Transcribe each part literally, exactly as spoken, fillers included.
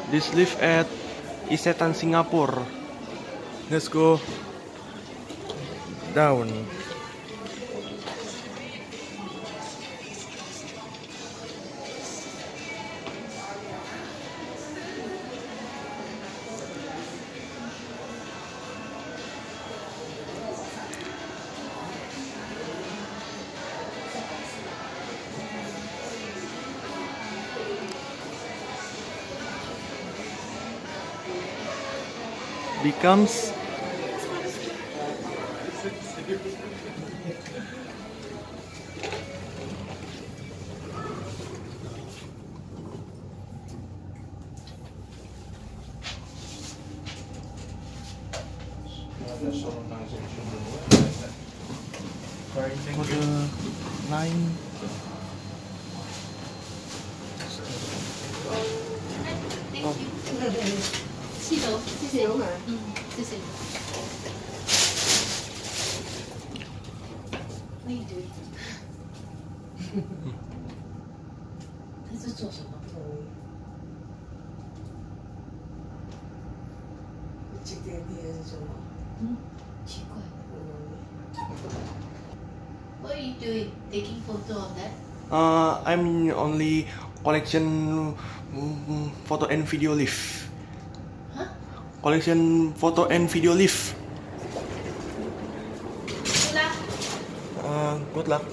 This live at iSetan Singapore. Let's go down. Becomes for the line. Thank you. 七楼，谢谢。嗯，谢谢。What are you doing? 他是做什么？ 接电梯还是什么？ 嗯，奇怪。What are you doing? Taking photo of that? Uh, I'm only collection mm, photo and video live. Huh? Collection photo and video live. Good luck. Uh, good luck.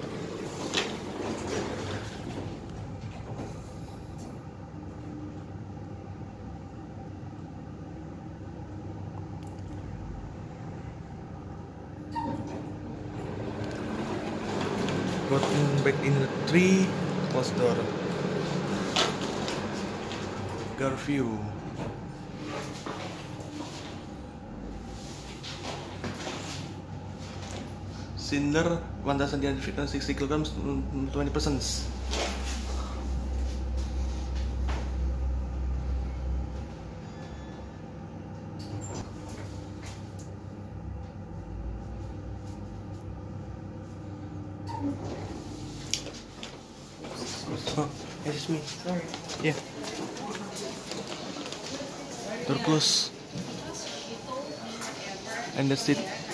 Got back in the tree, close door. Curfew. Schindler one thousand sixty kilograms, twenty percent. Oh, excuse me. Sorry. Yeah. Door close. And the seat.